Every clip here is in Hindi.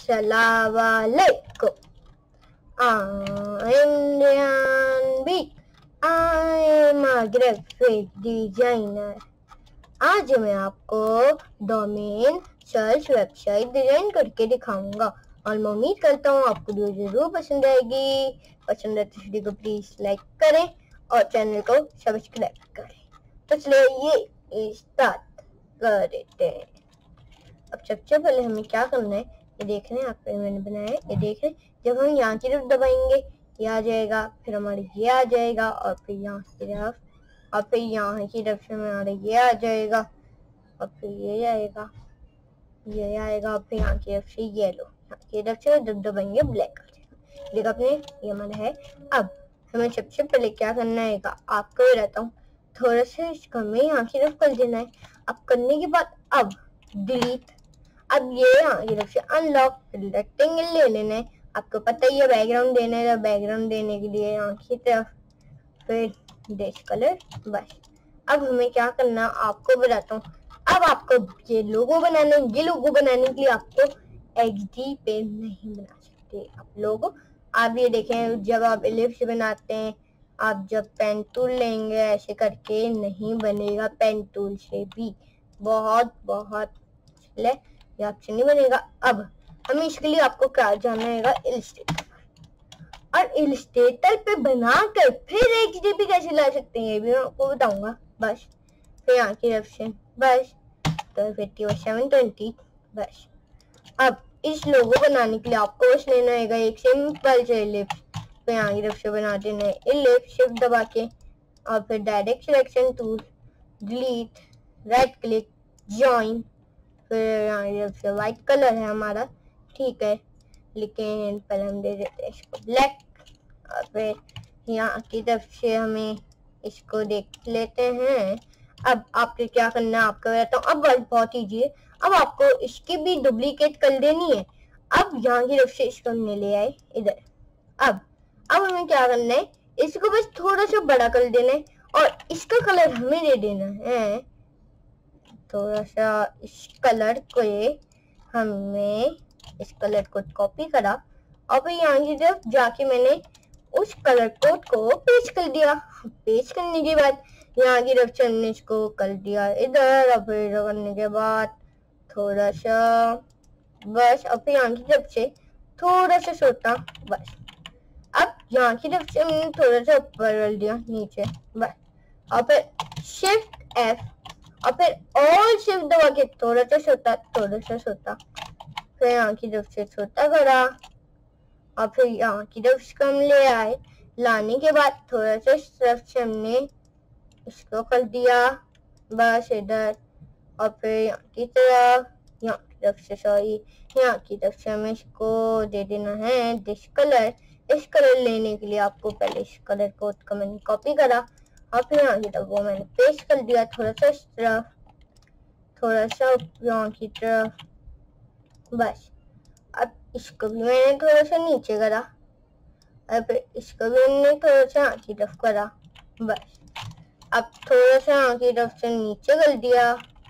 Assalamualaikum. I'm Ryan Big. I'm a graphic designer. आज मैं आपको डोमेन सर्च वेबसाइट डिजाइन करके दिखाऊंगा और मैं उम्मीद करता हूँ आपको वीडियो जरूर पसंद आएगी। पसंद है तो वीडियो को प्लीज लाइक करें और चैनल को सब्सक्राइब करें। तो चलिए ये स्टार्ट कर देते हैं। अब सबसे पहले हमें क्या करना है, ये देख रहे हैं आप मैंने बनाया है, ये देख रहे हैं। जब हम यहाँ की तरफ दबाएंगे ये आ जाएगा, फिर हमारे ये आ जाएगा और फिर यहाँ की तरफ और फिर यहाँ की तरफ से हमारा ये आ जाएगा और फिर ये आएगा, ये आएगा और फिर यहाँ की तरफ से येलो, यहाँ की तरफ से जब दबाएंगे ब्लैक आ जाएगा। देखो अपने ये हमारा है। अब हमें सबसे पहले क्या करना है, आपको बताता हूँ। थोड़ा सा इसको हमें यहाँ की तरफ कर देना है। अब करने के बाद अब डिलीट, अब ये यहाँ की तरफ से अनलॉक, रेक्टेंगल ले लेना है। आपको पता ही है बैकग्राउंड देना है, तो बैकग्राउंड देने के लिए यहाँ की तरफ फिर डैश कलर बस। अब हमें क्या करना आपको बताता हूँ। अब आपको ये लोगो बनाना है। ये लोगो बनाने के लिए आपको XD पे नहीं बना सकते आप लोगो। आप ये देखें, जब आप एलिप्स बनाते हैं, आप जब पेन टूल लेंगे ऐसे करके नहीं बनेगा। पेन टूल से भी बहुत ये आपसे नहीं बनेगा। अब हमें इसके लिए आपको क्या जाना है, इलस्ट्रेटर पर। और इलस्ट्रेटर पे बनाकर फिर XD पे कैसे ला सकते हैं ये भी मैं आपको बताऊंगा। बस फिर यहाँ की तरफ से बस तो 720 बस। अब इस लोगो बनाने के लिए आपको बस लेना है एक सिंपल से इलिप्स, तो यहाँ की तरफ से बना देना है इलिप्स, शिफ्ट दबा के और फिर direct selection tool, delete, right click, join. फिर यहाँ की तरफ से व्हाइट कलर है हमारा, ठीक है, लेकिन पहले हम दे देते हैं इसको ब्लैक। और फिर यहाँ की तरफ से हमें इसको देख लेते हैं। अब आपको क्या करना है आपको बताता हूँ। अब बहुत इजी है। अब आपको इसकी भी डुप्लीकेट कर देनी है। अब यहाँ की तरफ से इसको हमने ले आए इधर। अब हमें क्या करना है, इसको बस थोड़ा सा बड़ा कर देना है और इसका कलर हमें दे देना है थोड़ा सा। इस कलर को हमें इस कलर को कॉपी करा और फिर यहाँ की तरफ जाके मैंने उस कलर कोड को पेस्ट कर दिया। पेस्ट करने के बाद यहाँ की तरफ से हमने इसको कर दिया इधर और फिर करने के बाद थोड़ा सा बस। और फिर यहाँ की तरफ से थोड़ा सा छोटा बस। अब यहाँ की तरफ से हमने थोड़ा सा ऊपर कर दिया नीचे बस। और फिर शिफ्ट F और फिर ऑल शिफ्ट दबा के थोड़ा सा छोटा, फिर यहाँ की तरफ से छोटा करा और फिर यहाँ की तरफ से हम ले आए। लाने के बाद थोड़ा सा इस तरफ से हमने इसको कर दिया बस इधर और फिर यहाँ की तरफ से हमें इसको दे देना है दिस कलर। इस कलर लेने के लिए आपको पहले इस कलर कोड को मैंने कॉपी करा और फिर यहाँ की तरफ वो मैंने पेस्ट कर दिया थोड़ा सा इस तरफ, थोड़ा सा यहाँ की तरफ बस। अब इसको भी मैंने थोड़ा सा नीचे करा और फिर इसको भी मैंने थोड़ा सा यहाँ की तरफ करा बस। अब थोड़ा सा यहाँ की तरफ से नीचे कर दिया,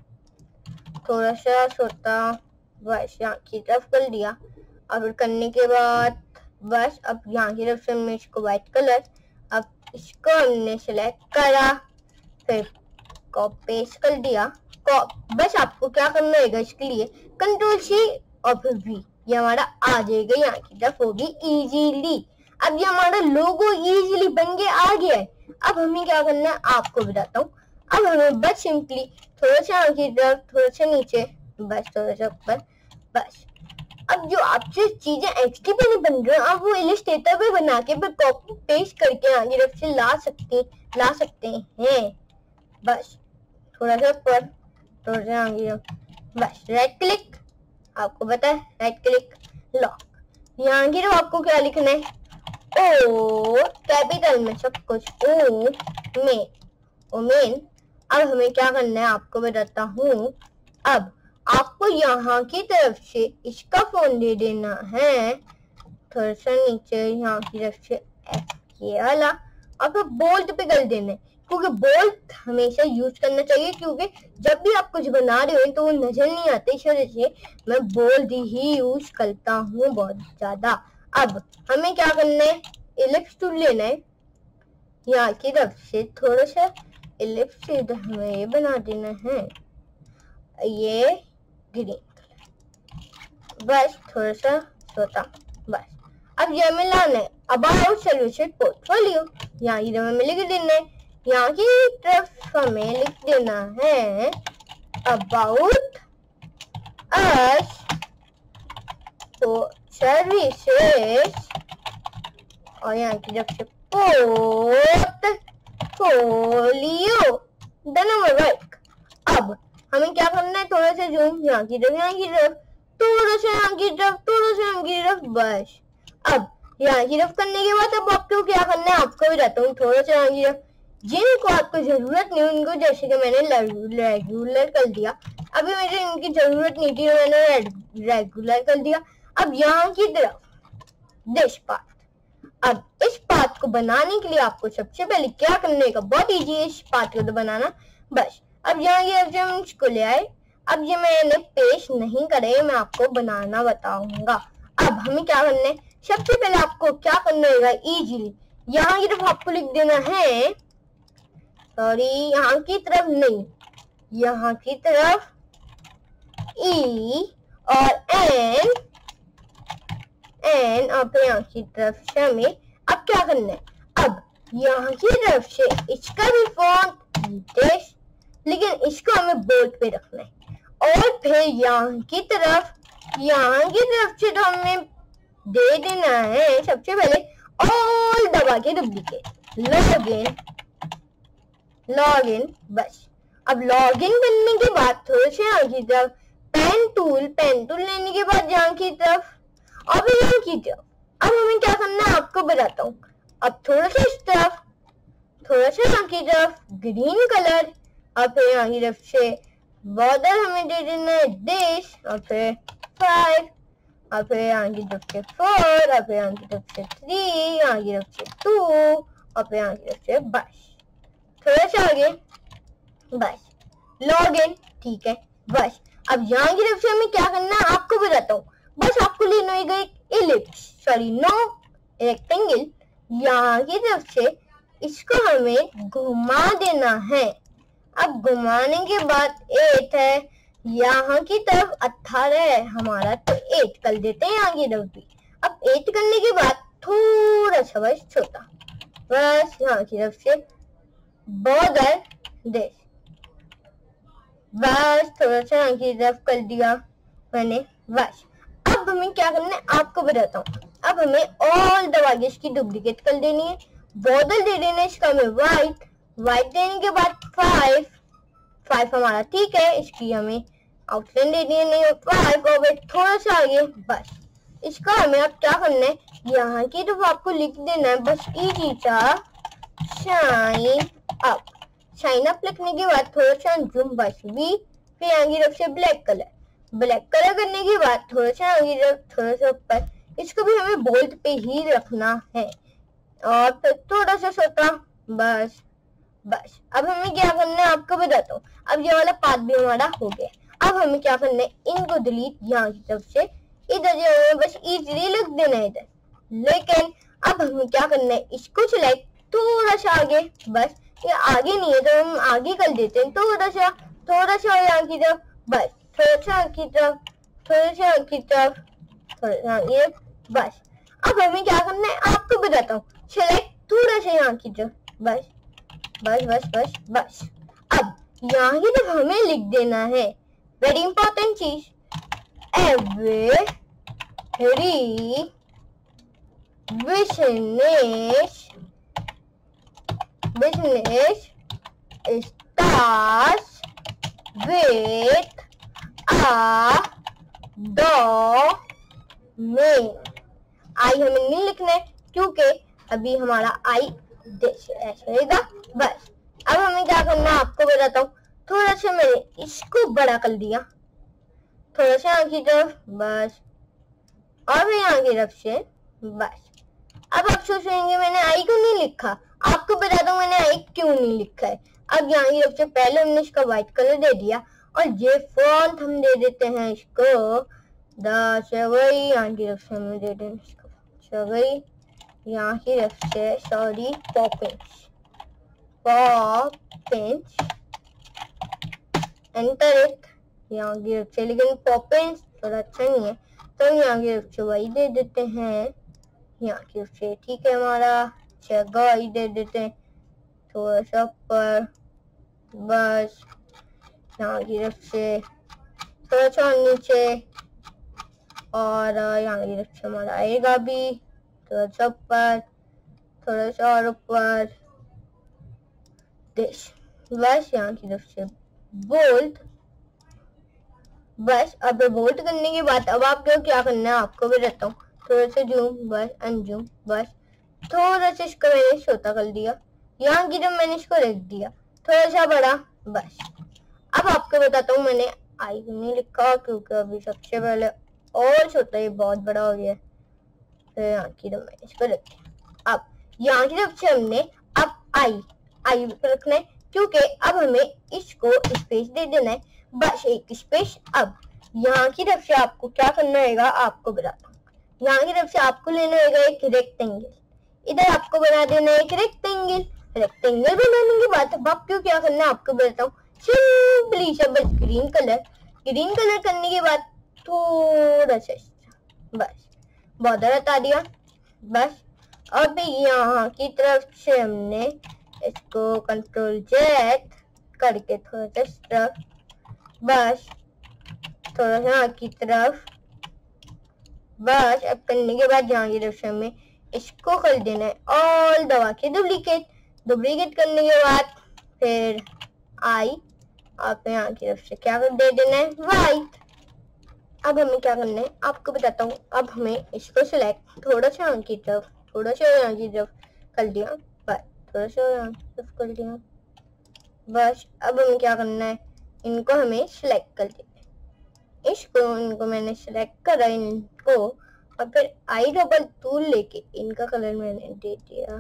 थोड़ा सा छोटा बस यहाँ की तरफ कर दिया। और फिर करने के बाद बस अब यहाँ की तरफ से हमने इसको व्हाइट कलर, अब इसको हमने सिलेक्ट करा फिर पेस्ट कर दिया। बस आपको क्या करना है इसके लिए Ctrl+C और फिर V, ये हमारा आ जाएगा यहाँ की तरफ होगी इजीली। अब ये हमारा लोगो इजीली बन के आ गया है। अब हमें क्या करना है आपको बताता हूँ। अब हमें बस सिंपली थोड़ा सा यहाँ की तरफ, थोड़ा सा नीचे बस, थोड़ा सा ऊपर बस। अब जो आपसे चीजें XD पे नहीं बन रही आप वो इलस्ट्रेटर पे बना के फिर कॉपी पेस्ट करके यहाँ की तरफ से ला सकते हैं बस। थोड़ा सा ऊपर, थोड़ा सा यहाँ की तरफ बस। राइट क्लिक, आपको पता है राइट क्लिक, लॉक। यहाँ की तरफ आपको क्या लिखना है, ओ कैपिटल में सब कुछ, ओ मेन। अब हमें क्या करना है आपको बताता हूँ। अब आपको यहाँ की तरफ से इसका फोन दे देना है थोड़ा सा नीचे, यहाँ की तरफ से F ये वाला और फिर बोल्ड पे कर देना है। क्योंकि बोल्ड हमेशा यूज करना चाहिए, क्योंकि जब भी आप कुछ बना रहे हो तो वो नजर नहीं आते, इस वजह से मैं बोल्ड ही यूज करता हूँ बहुत ज्यादा। अब हमें क्या करना है, इलिप्स टूल लेना है, यहाँ की तरफ से थोड़ा सा इलिप्स इधर हमें ये बना देना है, ये ग्रीन कलर, बस थोड़ा सा छोटा, बस। अब ये हमें लाना है अबाउट सॉल्यूशन पोर्टफोलियो, यहाँ इधर हमें लिख देना है, यहाँ की तरफ हमें लिख देना है अबाउट अस सर्विसेज, और यहाँ की तरफ से पोर्टफोलियो, द नंबर वर्क। अब हमें क्या करना है, थोड़ा सा जूम, यहाँ की तरफ, यहाँ की तरफ, थोड़ा सा यहाँ की तरफ, थोड़ा सा यहाँ की तरफ, बस। अब यहाँ की तरफ करने के बाद अब आपको क्या करना है, आपको भी बताता हूँ, थोड़ा सा यहाँ की तरफ, जिनको आपको जरूरत नहीं उनको, जैसे कि मैंने रेगुलर कर दिया, अभी मुझे इनकी जरूरत नहीं थी, मैंने रेगुलर कर दिया। अब यहाँ की तरफ दिस पार्ट, अब इस पार्ट को बनाने के लिए आपको सबसे पहले क्या करने का, बहुत इजी है इस पार्ट को तो बनाना, बस। अब यहाँ ये हम इसको ले आए, अब ये मैंने पेस्ट नहीं करे, मैं आपको बनाना बताऊंगा। अब हमें क्या करना है, सबसे पहले आपको क्या करना होगा, इजीली यहाँ की तरफ आपको लिख देना है, सॉरी यहाँ की तरफ नहीं, यहाँ की तरफ ई और एन और फिर यहाँ की तरफ से हमें अब क्या करना है, अब यहाँ की तरफ से इसका भी फॉन्ट, लेकिन इसको हमें बोल्ड पे रखना है, और फिर यहाँ की तरफ से तो हमें दे देना है सबसे पहले ऑल दबा के डुप्लीकेट लॉगिन, बस। अब लॉगिन करने के बाद थोड़े से यहाँ की तरफ पेन टूल लेने के बाद यहाँ की तरफ और फिर यहाँ की तरफ, अब हमें क्या करना है आपको बताता हूँ। अब थोड़ा सा इस तरफ, थोड़ा सा यहाँ की तरफ ग्रीन कलर, और फिर यहाँ की तरफ से बॉर्डर हमें दे देना है दिस, और फिर 5, और फिर यहाँ की तरफ से 4, और फिर यहाँ की तरफ से 3, यहाँ की तरफ से 2, और फिर यहाँ की तरफ से बस थोड़ा सा आगे, बस लॉगिन, ठीक है, बस। अब यहाँ की तरफ से हमें क्या करना है आपको बताता हूँ, बस आपको लेना होगा एक इलिप्स, सॉरी नो रेक्टेंगल, यहाँ की तरफ से इसको हमें घुमा देना है। अब घुमाने के बाद 8 है, यहाँ की तरफ 18 है हमारा, तो 8 कर देते हैं यहाँ की तरफ भी। अब 8 करने के बाद थोड़ा सा बस छोटा, बस यहाँ की तरफ से बॉर्डर देश, बस थोड़ा सा यहाँ की तरफ कर दिया मैंने, बस। अब हमें क्या करना है आपको बताता हूँ, अब हमें ऑल दबा के इसकी डुप्लीकेट कर देनी है, बॉर्डर दे देना है इसका हमें व्हाइट देने के बाद 5 हमारा ठीक है, इसकी हमें आउटलाइन दे दी नहीं, 5 और थोड़ा सा आगे, बस। इसका हमें अब क्या करना है, यहाँ की तरफ आपको लिख देना है बस इजी सा शाइन अप लिखने के बाद थोड़ा सा जूम, बस भी। फिर यहाँ की तरफ से ब्लैक कलर करने के बाद थोड़ा सा आगे थोड़ा सा ऊपर, इसको भी हमें बोल्ड पे ही रखना है, और फिर थोड़ा सा छोटा, बस। अब हमें क्या करना है आपको बताता हूँ। अब ये वाला पार्ट भी हमारा हो गया। अब हमें क्या करना है, इनको डिलीट यहाँ की तरफ से इधर जो बस इजीली लिख देना है इधर, लेकिन अब हमें क्या करना है, इसको सिलेक्ट थोड़ा सा आगे, बस ये आगे नहीं है तो हम आगे कर देते हैं, थोड़ा सा यहाँ की तरफ, बस थोड़ा सा की तरफ, थोड़ा सा की तरफ, थोड़ा सा ये, बस। अब हमें क्या करना है आपको बताता हूँ, सिलेक्ट थोड़ा सा यहाँ की तरफ, बस। अब यहाँ की तरफ हमें लिख देना है वेरी इंपॉर्टेंट चीज, every business starts with a domain। I हमें नहीं लिखना है क्योंकि अभी हमारा आई ऐसे रहेगा, बस। अब हमें क्या करना है आपको बताता हूँ, थोड़ा सा मैंने इसको बड़ा कर दिया, थोड़ा सा यहाँ की तरफ, बस, और फिर यहाँ की तरफ से, बस। अब आप सोचेंगे मैंने आई को नहीं लिखा, आपको बताता हूँ मैंने आई क्यों नहीं लिखा है। अब यहाँ की सबसे पहले हमने इसका व्हाइट कलर दे दिया और ये फॉन्ट हम दे देते हैं इसको द सवई। यहाँ की तरफ से हम दे दें इसको सवई, यहाँ की तरफ से sorry Poppins, Poppins enter it. यहाँ की तरफ से लेकिन पॉपिंस थोड़ा अच्छा नहीं है तो यहाँ की तरफ से वही दे देते हैं, यहाँ की तरफ से ठीक है हमारा जगह ही दे देते हैं थोड़ा सा पर, बस यहाँ की तरफ से थोड़ा सा नीचे और यहाँ की तरफ से हमारा आएगा भी थोड़ा सा ऊपर, थोड़ा सा और ऊपर, बस यहाँ की तरफ से बोल्ड। बस अब बोल्ड करने के बाद अब आपको क्या करना है आपको भी रहता हूँ, थोड़ा सा जूम बस अनजूम, बस थोड़ा सा इसको मैंने छोटा कर दिया, यहाँ की तरफ मैंने इसको रख दिया थोड़ा सा बड़ा। बस अब आपको बताता हूँ मैंने आई नहीं लिखा क्योंकि अभी सबसे पहले और छोटा ये बहुत बड़ा हो गया, फिर यहाँ की तरफ मैंने इसको रख दिया। अब यहाँ की तरफ से हमने अब आई रखना है क्योंकि अब हमें इसको स्पेस दे देना है, बस एक स्पेस। अब यहाँ की तरफ से आपको क्या करना होगा आपको बताता हूँ, यहाँ की तरफ से आपको लेना होगा एक रेक्टेंगल, इधर आपको बना देना है एक रेक्टेंगल। रेक्टेंगल बनाने के बाद अब आपको क्या करना है आपको बताता हूँ, सिंपली सा बस ग्रीन कलर करने के बाद थोड़ा सा बस बॉर्डर हटा दिया। बस अब यहाँ की तरफ से हमने इसको कंट्रोल जेड करके थोड़ा सा स्ट्रक, बस थोड़ा सा यहाँ की तरफ, बस अब करने के बाद यहाँ की तरफ से हमें इसको कर देना है ऑल दबा के डुप्लीकेट करने के बाद फिर आई आप यहाँ की तरफ से क्या कर दे देना है वाइट। अब हमें क्या करना है आपको बताता हूँ, अब हमें इसको सिलेक्ट थोड़ा सा यहाँ की तरफ कर दिया, बस थोड़ा सा यहाँ की तरफ कर दिया। बस अब हमें क्या करना है इनको हमें सिलेक्ट कर देना है, इनको मैंने सिलेक्ट करा इनको और फिर आई डबल टूल लेके इनका कलर मैंने दे दिया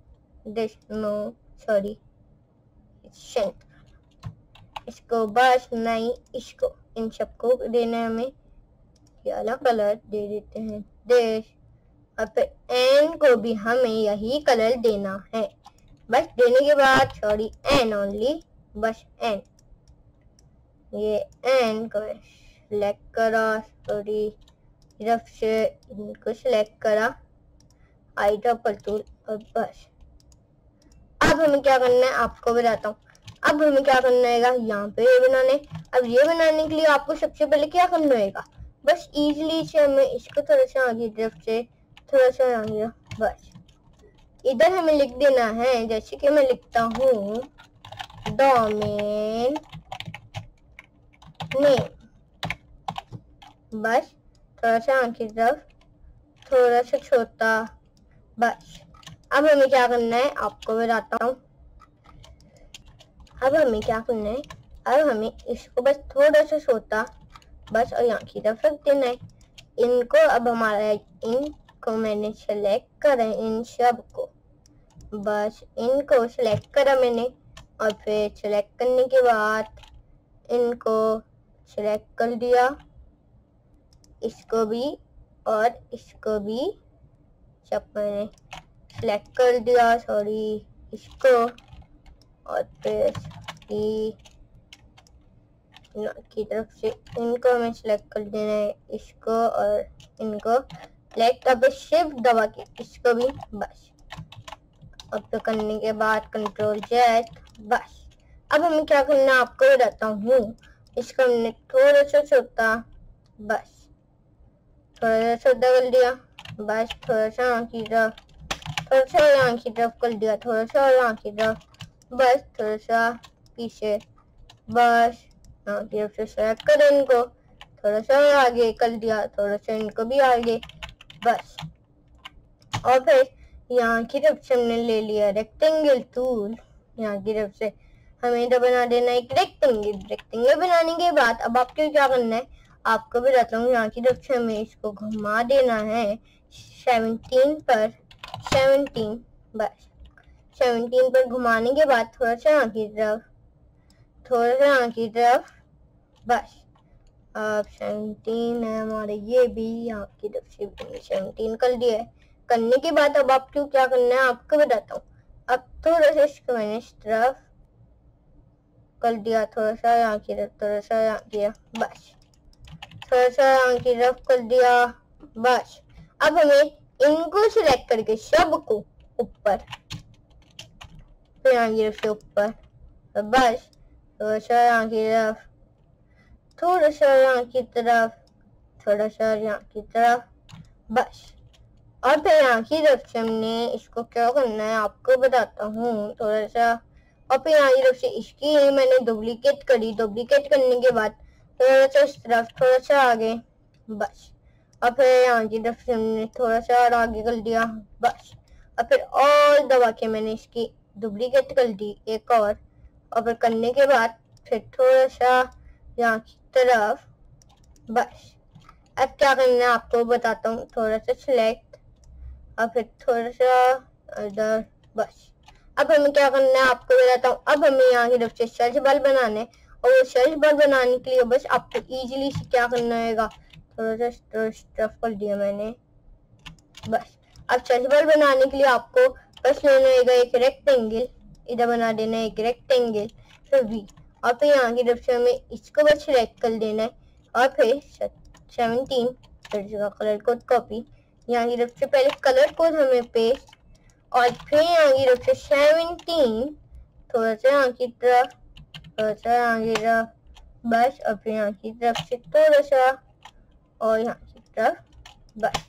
इसको, बस नहीं इसको इन सबको देना है हमें ये अलग कलर दे देते हैं देश, और फिर एन को भी हमें यही कलर देना है। बस देने के बाद सॉरी एन ओनली, बस एन, ये एन को सिलेक्ट करा, सॉरी तरफ से इनको सिलेक्ट करा आई डबल टूल और बस। अब हमें क्या करना है आपको बताता हूँ, अब हमें क्या करना है यहाँ पे ये बनाने। अब ये बनाने के लिए आपको सबसे पहले क्या करना होगा, बस इजीली से हमें इसको थोड़ा सा आगे तरफ से थोड़ा सा आगे, बस इधर हमें लिख देना है जैसे कि मैं लिखता हूँ डोमेन नेम, बस थोड़ा सा आगे तरफ थोड़ा सा छोटा। बस अब हमें क्या करना है आपको बताता हूँ, अब हमें क्या करना है, अब हमें इसको बस थोड़ा सा छोटा बस और यहाँ की तरफ रख देना है इनको। अब हमारा इनको मैंने सेलेक्ट करा इन सब को, बस इनको सेलेक्ट करा मैंने और फिर सेलेक्ट करने के बाद इनको सेलेक्ट कर दिया, इसको भी और इसको भी सब मैंने सेलेक्ट कर दिया, सॉरी इसको और फिर की तरफ से इनको हमें सिलेक्ट कर देना है इसको और इनको सेलेक्ट, अब शिफ्ट दबा के इसको भी, बस अब तो करने के बाद कंट्रोल जेड। बस अब हमें क्या करना है आपको बताता हूँ, इसको हमने थोड़ा सा छोटा, बस थोड़ा सा छोटा कर दिया, बस थोड़ा सा यहाँ की तरफ थोड़ा सा यहाँ की तरफ कर दिया, थोड़ा सा यहाँ की तरफ, बस थोड़ा सा पीछे, बस यहाँ की तरफ से सेलेक्ट करें इनको, थोड़ा सा आगे कर दिया, थोड़ा सा इनको भी आगे, बस और फिर यहाँ की तरफ से हमने ले लिया रेक्टेंगल टूल, यहाँ की तरफ से हमें इधर बना देना एक रेक्टेंगल बनाने के बाद अब आपको क्या करना है आपको भी बताता हूँ, यहाँ की तरफ से हमें इसको घुमा देना है 17 पर 17, बस 17 पर घुमाने के बाद थोड़ा सा यहाँ की तरफ, थोड़ा सा यहाँ की तरफ, बस। अब 17 है हमारे, ये भी यहाँ की तरफ से 17 कर दिया है। करने के बाद अब आपको क्या करना है आपको बताता हूँ। अब थोड़ा सा इसको मैंने इस तरफ कर दिया, थोड़ा सा यहाँ की तरफ, थोड़ा सा यहाँ किया, बस। थोड़ा सा यहाँ की तरफ कर दिया, बस। अब हमें इनको सिलेक्ट करके सबको ऊपर, फिर यहाँ की तरफ से ऊपर, बस। थोड़ा सा यहाँ की तरफ, थोड़ा सा यहाँ की तरफ, थोड़ा सा यहाँ की तरफ, बस। और फिर यहाँ की तरफ से हमने इसको क्या करना है आपको बताता हूँ थोड़ा सा। और फिर यहाँ की तरफ से इसकी मैंने डुप्लीकेट करी, डुप्लीकेट करने के बाद थोड़ा सा इस तरफ, थोड़ा सा आगे, बस। और फिर यहाँ की तरफ से हमने थोड़ा सा और आगे कर दिया, बस। और फिर और दबा के मैंने इसकी डुप्लीकेट कर दी एक और फिर करने के बाद फिर थोड़ा सा यहाँ की तरफ, बस। अब क्या करना है आपको बताता हूँ, थोड़ा सा सिलेक्ट और फिर थोड़ा सा इधर, बस। अब हमें क्या करना है आपको बताता हूँ। अब हमें यहाँ की तरफ से सर्च बार बनाना है और वो सर्च बार बनाने के लिए बस आपको इजीली से क्या करना है, थोड़ा सा स्टफ कर दिया मैंने, बस। अब सर्च बार बनाने के लिए आपको बस लेना है एक रेक्टेंगल, इधर बना देना है एक रेक्टेंगल, फिर वी। और फिर यहाँ की तरफ से हमें इसको बस सिलेक्ट कर देना है और फिर 17 फिर कलर कोड कॉपी, यहाँ की तरफ से पहले कलर कोड हमें पेस्ट और फिर यहाँ की तरफ से 17 थोड़ा सा यहाँ की तरफ, थोड़ा सा यहाँ की तरफ, बस। और फिर यहाँ की तरफ से थोड़ा सा और यहाँ की तरफ, बस।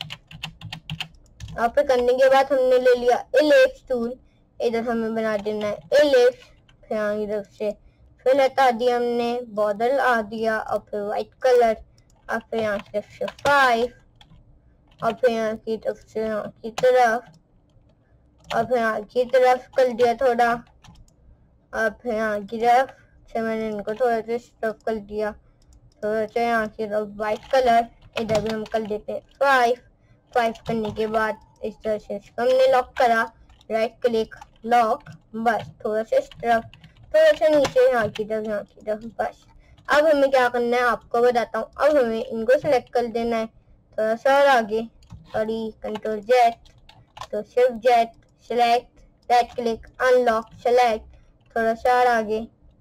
और फिर करने के बाद हमने ले लिया इलिप्स टूल, इधर हमें बना देना है इलिप्स, फिर यहाँ की तरफ से फिर हटा दिया हमने, बॉर्डर आ दिया और फिर व्हाइट कलर, और फिर यहाँ की तरफ से 5 और फिर यहाँ की तरफ से यहाँ की तरफ और फिर यहाँ की तरफ कर दिया थोड़ा, और फिर यहाँ की तरफ से मैंने इनको थोड़ा सा स्टफ कर दिया, थोड़ा सा यहाँ की तरफ व्हाइट कलर, इधर भी हम कर देते हैं 5 करने के बाद इस तरह से हमने लॉक करा, राइट क्लिक लॉक, बस। थोड़ा सा इस तरफ, थोड़ा सा नीचे, यहाँ की तरफ, यहाँ की तरफ, बस। अब हमें क्या करना है आपको बताता हूँ। अब हमें इनको सिलेक्ट कर देना है थोड़ा सा और आगे, सॉरी कंट्रोल जेड, तो shift Z, select, right click, unlock, select, थोड़ा सा और आगे,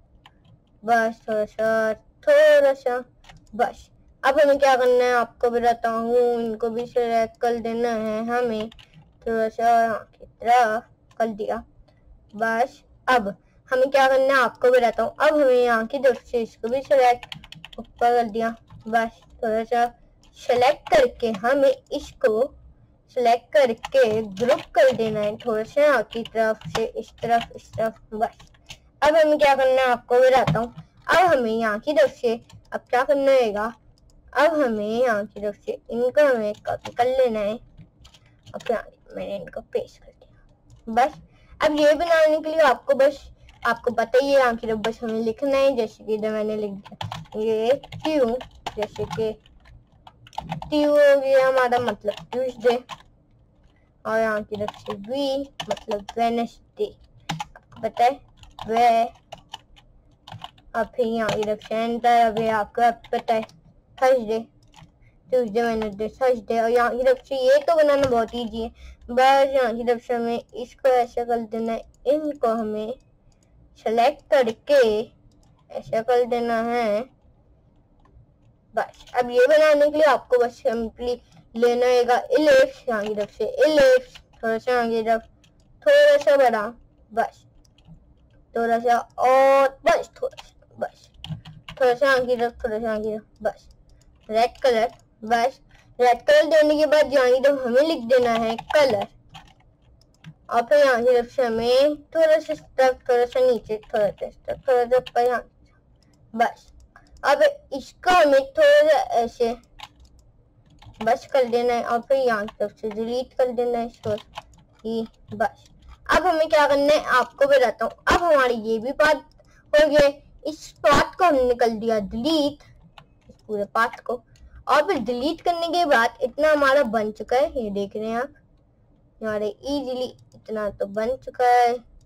बस। थोड़ा सा, बस। अब हमें क्या करना है आपको बताता हूँ, इनको भी सिलेक्ट कर देना है हमें थोड़ा सा यहाँ की तरफ कर दिया, बस। अब हमें क्या करना है आपको बताता हूँ। अब हमें यहाँ की तरफ से इसको भी सिलेक्ट ऊपर कर दिया, बस। थोड़ा सा सिलेक्ट करके हमें इसको सिलेक्ट करके ग्रुप कर देना है थोड़ा सा यहाँ की तरफ से इस तरफ, बस। अब हमें क्या करना है आपको बताता हूँ। अब हमें यहाँ की तरफ से अब क्या करना है, अब हमें यहाँ की तरफ से इनको हमें कॉपी कर लेना है और फिर मैंने इनको पेस्ट कर दिया, बस। अब ये बनाने के लिए आपको बस आपको पता ही है, यहाँ की तरफ बस हमें लिखना है, जैसे कि इधर मैंने लिख दिया ये ट्यू, जैसे कि ट्यू हो गया हमारा मतलब ट्यूसडे, और यहाँ की तरफ से वी मतलब वेडनेसडे, आपको पता है वे। और फिर यहाँ की तरफ से एंटर, अभी आपको पता है थर्सडे, ट्यूसडे, वेडनेसडे, थर्सडे। और यहाँ की तरफ से ये तो बनाना बहुत ईजी है, बस। यहाँ की तरफ से हमें इसको ऐसा कर देना है, इनको हमें सेलेक्ट करके ऐसा कर देना है, बस। अब ये बनाने के लिए आपको बस सिंपली लेना है इलिप्स, यहाँ की तरफ से इलिप्स, थोड़ा सा यहाँ की तरफ, थोड़ा सा बड़ा, बस। थोड़ा सा और, बस। थोड़ा सा, बस। थोड़ा सा यहाँ की तरफ, थोड़ा सा यहाँ की तरफ, बस। रेड कलर, बस। रेड कलर देने के बाद यहाँ की तरफ हमें लिख देना है कलर, और फिर यहाँ की तरफ से हमें थोड़ा सा स्टफ, थोड़ा सा नीचे, थोड़ा सा स्टफ, थोड़ा सा ऊपर, यहाँ, बस। अब इसका हमें थोड़ा सा ऐसे बस कर देना है और फिर यहाँ की तरफ से डिलीट कर देना है इसको ही, बस। अब हमें क्या करना है आपको बताता हूँ। अब हमारी ये भी पार्ट हो गया, इस पार्ट को हमने कर दिया डिलीट, इस पूरे पार्ट को। और फिर डिलीट करने के बाद इतना हमारा बन चुका है, ये देख रहे हैं आप, हमारे इजीली इतना तो बन चुका है,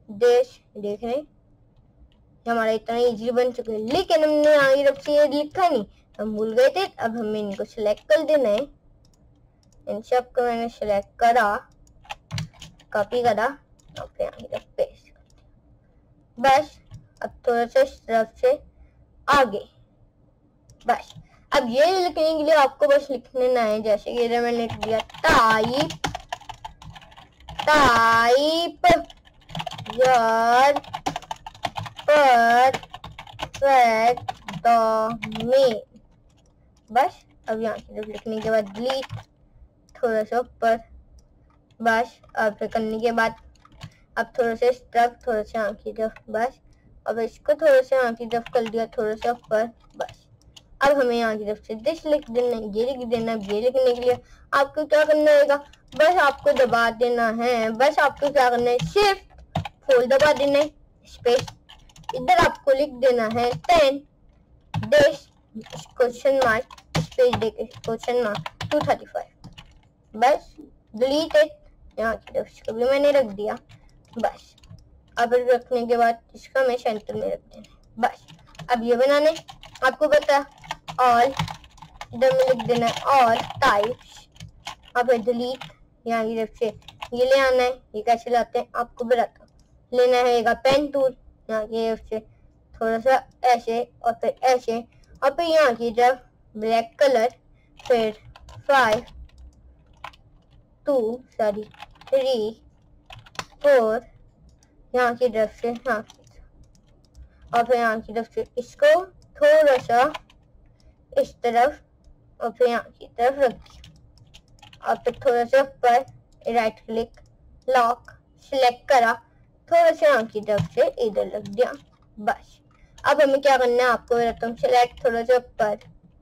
देश, देख रहे हैं हमारा इतना इजी बन चुका है, लेकिन हमने आगे तरफ से ये लिखा नहीं, हम भूल गए थे। अब हमें इनको सिलेक्ट कर देना है, इन सब को मैंने सिलेक्ट करा, कॉपी करा और फिर आगे तरफ पेस्ट कर दिया। बस अब थोड़ा सा इस तरफ से आगे, बस अब ये लिखने के लिए आपको बस लिखने ना है, जैसे कि मैंने लिख दिया टाइप योर परफेक्ट डोमेन। बस अब यहाँ की तरफ लिखने के बाद डिलीट, थोड़ा सा ऊपर, बस अब फिर करने के बाद अब थोड़ा सा इस तरफ, थोड़ा सा यहाँ की तरफ, बस अब इसको थोड़ा सा यहाँ की तरफ कर दिया, थोड़ा सा ऊपर। बस अब हमें यहाँ की तरफ से दिस लिख देना, ये लिख देना। ये लिखने के लिए आपको क्या करना है, बस आपको दबा देना है, बस आपको क्या करना है, शिफ्ट फोल्ड दबा देना है, स्पेस, इधर आपको लिख देना है 10 दिस क्वेश्चन मार्क, स्पेस देके क्वेश्चन मार्क 235। बस डिलीट इट, यहाँ की तरफ इसको भी मैंने रख दिया। बस अब रखने के बाद इसका मैं सेंटर में रख देना। बस अब ये बनाने आपको पता, ऑल इधर में लिख देना है ऑल टाइप्स, अब डिलीट, यहाँ की तरफ से ये ले आना है। ये कैसे लाते हैं आपको बताता हूँ, लेना है पेन टूल, यहाँ की तरफ से थोड़ा सा ऐसे और फिर ऐसे, और फिर यहाँ की तरफ ब्लैक कलर, फिर 5 2 3 4 यहाँ की तरफ से, हाँ, और फिर यहाँ की तरफ से इसको थोड़ा सा इस तरफ और फिर यहाँ की तरफ रख दिया, और फिर थोड़ा सा ऊपर राइट क्लिक लॉक सिलेक्ट करा, थोड़ा सा यहाँ की तरफ से इधर रख दिया। बस अब हमें क्या करना है आपको बताता हूँ, सिलेक्ट थोड़ा सा ऊपर,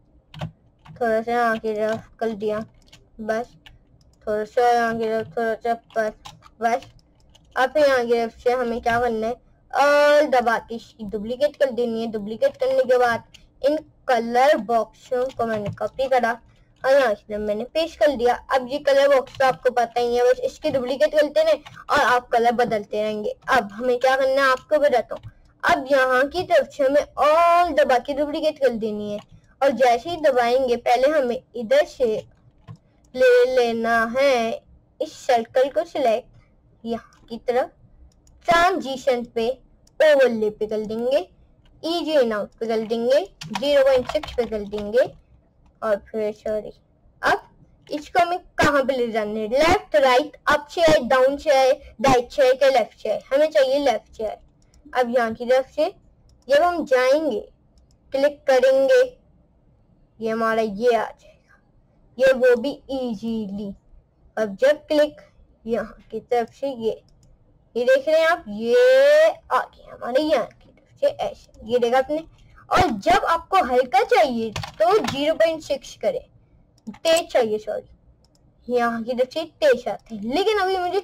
थोड़ा सा यहाँ की तरफ कर दिया, बस थोड़ा सा यहाँ की तरफ, थोड़ा सा ऊपर, बस अब यहाँ की तरफ से हमें क्या करना है, ऑल दबा के इसकी डुप्लीकेट कर देनी है। डुप्लीकेट करने के बाद इन कलर बॉक्सों को मैंने कॉपी करा और यहाँ से मैंने पेस्ट कर दिया। अब ये कलर बॉक्स तो आपको पता ही है, बस इसकी डुप्लीकेट करते रहे और आप कलर बदलते रहेंगे। अब हमें क्या करना है आपको बताता हूँ, अब यहाँ की तरफ से हमें ऑल दबा के डुप्लीकेट कर देनी है, और जैसे ही दबाएंगे पहले हमें इधर से ले लेना है इस सर्कल को सिलेक्ट, यहाँ की तरफ ट्रांजिशन पे ओवरले पे कर देंगे, इजी इन आउट पे कर देंगे, 0.6 पे कर देंगे, और फिर सॉरी अब इसको हमें कहाँ पे ले जाना है, लेफ्ट राइट, अप से है, डाउन से है, राइट से है क्या लेफ्ट से है, हमें चाहिए लेफ्ट से है। अब यहाँ की तरफ से जब हम जाएंगे क्लिक करेंगे, ये हमारा ये आ जाएगा, ये वो भी इजीली। अब जब क्लिक यहाँ की तरफ से ये देख रहे हैं आप, ये आ गया हमारे यहाँ की तरफ से ऐसे, ये देखा आपने। और जब आपको हल्का चाहिए तो 0.6 करें, तेज चाहिए सॉरी, यहाँ की तरफ से तेज आते हैं, लेकिन अभी मुझे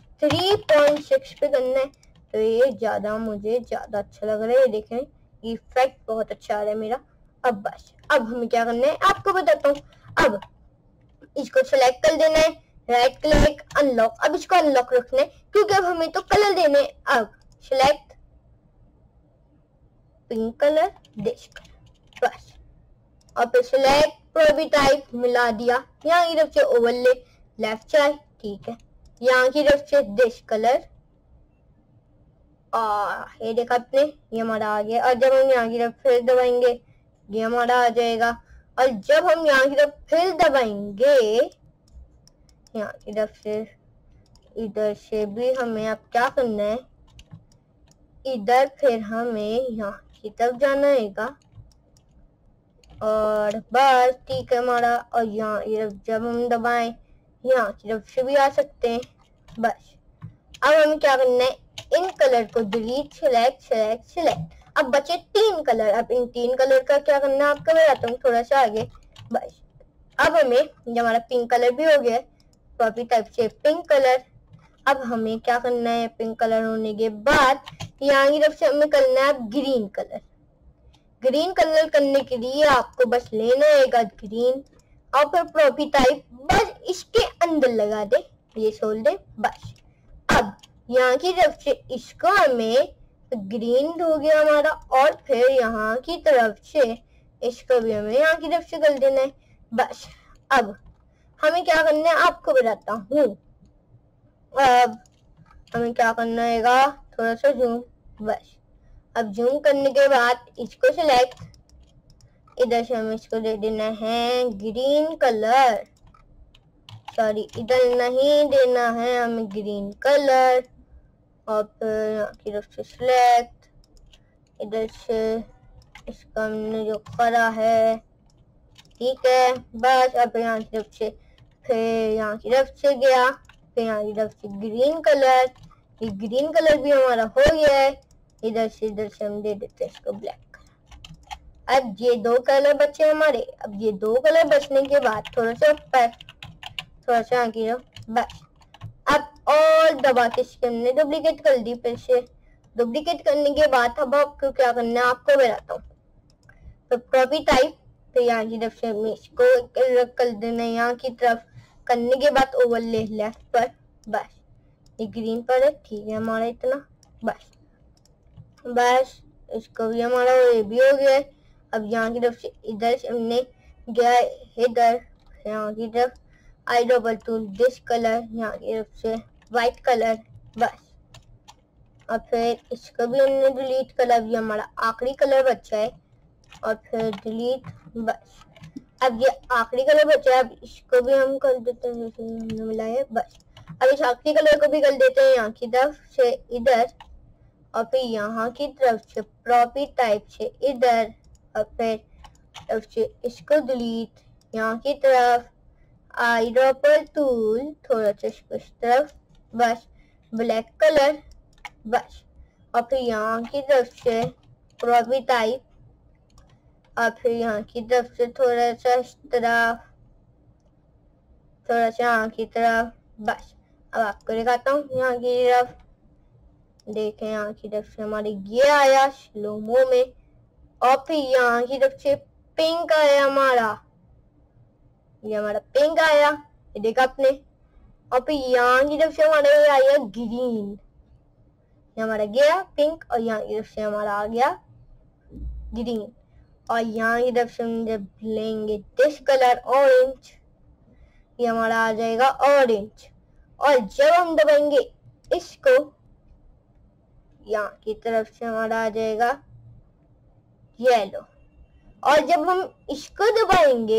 3.6 पे करना है, तो ये मुझे ज्यादा अच्छा लग रहा है। देख रहे हैं इफेक्ट बहुत अच्छा आ रहा है मेरा। अब बस अब हमें क्या करना है आपको बताता हूँ, अब इसको सिलेक्ट कर देना है, राइट क्लिक अनलॉक, अब इसको अनलॉक रखना है क्योंकि अब हमें तो कलर देने। अब select pink colour, this colour, बस और फिर सिलेक्ट प्रोटोटाइप मिला दिया, यहाँ की तरफ से ओवरले लेफ्ट साइड, ठीक है, यहाँ की तरफ से दिस कलर, और ये देखा आपने ये हमारा आ गया। और जब हम यहाँ की तरफ फिर दबाएंगे ये हमारा आ जाएगा, और जब हम यहाँ की तरफ फिर दबाएंगे यहाँ की तरफ से इधर से भी हमें अब क्या करना है, इधर फिर हमें यहाँ की तरफ जाना है और बस ठीक है हमारा। और यहाँ जब हम दबाएं यहाँ की तरफ से भी आ सकते हैं। बस अब हमें क्या करना है, इन कलर को डिलीट सिलेक्ट सिलेक्ट सिलेक्ट, अब बचे 3 कलर। अब इन 3 कलर का क्या करना है आपको बताता हूँ थोड़ा सा आगे। बस अब हमें जब हमारा पिंक कलर भी हो गया, कॉपी टाइप से पिंक कलर, अब हमें क्या करना है, पिंक कलर होने के बाद यहाँ की तरफ से हमें करना है ग्रीन कलर। ग्रीन कलर करने के लिए आपको बस लेना है ग्रीन और फिर प्रॉपी टाइप, बस इसके अंदर लगा दे, ये सोल दे। बस अब यहाँ की तरफ से इसको हमें ग्रीन हो गया हमारा, और फिर यहाँ की तरफ से इसको भी हमें यहाँ की तरफ से कर देना है। बस अब हमें क्या करना है आपको बताता हूँ। अब हमें क्या करना है, थोड़ा सा जूम। बस अब जूम करने के बाद इसको सिलेक्ट, इधर से हमें इसको दे देना है ग्रीन कलर, सॉरी इधर नहीं देना है हमें ग्रीन कलर, और फिर यहाँ की तरफ से सिलेक्ट, इधर से इसका हमने जो करा है, ठीक है। बस अब यहाँ की तरफ से, फिर यहाँ की तरफ से गया, फिर यहाँ की तरफ से ग्रीन कलर, ये ग्रीन कलर भी हमारा हो गया है। इधर से हम दे देते हैं इसको ब्लैक कलर। अब ये दो कलर बचे हमारे। अब ये दो कलर बचने के बाद थोड़ा सा यहाँ की बस अब और दबा के इसके हमने डुप्लीकेट कर दी। फिर से डुप्लीकेट करने के बाद अब आपको क्या करना है आपको बताता हूँ। तो कॉपी टाइप, फिर यहाँ की तरफ से हमें इसको कर देना है यहाँ की तरफ, करने के बाद ओवरले लेफ्ट पर, बस ये ग्रीन पर है, ठीक है हमारा इतना। बस इसको भी हमारा ये भी हो गया है। अब यहाँ की तरफ से इधर से हमने गया इधर, यहाँ की तरफ आई डबल टूल दिस कलर, यहाँ की तरफ से व्हाइट कलर, बस। और फिर इसको भी हमने डिलीट कर, अभी हमारा आखिरी कलर बचा है, और फिर डिलीट, बस। अब ये आखिरी कलर बचा है, अब इसको भी हम कर देते हैं जैसे हमने मिलाया, बस। अब इस आखिरी कलर को भी कर देते हैं यहाँ की तरफ से इधर, और फिर यहाँ की तरफ से प्रॉपर्टी टाइप से इधर, और फिर तरफ से इसको डिलीट, यहाँ की तरफ आई ड्रॉपर टूल, थोड़ा सा इसको इस तरफ, बस ब्लैक कलर, बस। और फिर यहाँ की तरफ से प्रॉपर्टी टाइप, और फिर यहाँ की तरफ से थोड़ा सा इस तरफ, थोड़ा सा यहाँ की तरफ, बस। अब आपको दिखाता हूँ यहाँ की तरफ, देखें यहाँ की तरफ से हमारे ये आया स्लोमो में, और फिर यहाँ की तरफ से पिंक आया हमारा, ये हमारा पिंक आया, ये देखा आपने। और फिर यहाँ की तरफ से हमारा ये आया ग्रीन, ये हमारा गया पिंक, और यहाँ की तरफ से हमारा आ गया ग्रीन, और यहाँ की तरफ से हम जब लेंगे दिस कलर ऑरेंज, ये हमारा आ जाएगा ऑरेंज। और जब हम दबाएंगे इसको, यहाँ की तरफ से हमारा आ जाएगा येलो, और जब हम इसको दबाएंगे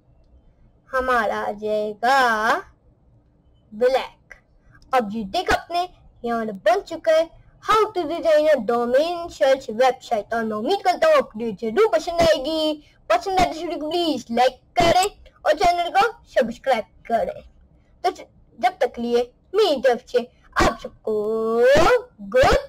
हमारा आ जाएगा ब्लैक। अब ये देख अपने ये हमारा बन चुका है how to design a domain search website, और मैं उम्मीद करता हूँ आपको जरूर पसंद आएगी। पसंद आए तो वीडियो को प्लीज लाइक करें और चैनल को सब्सक्राइब करें। तो जब तक लिए मेरी तरफ से आप सबको गुड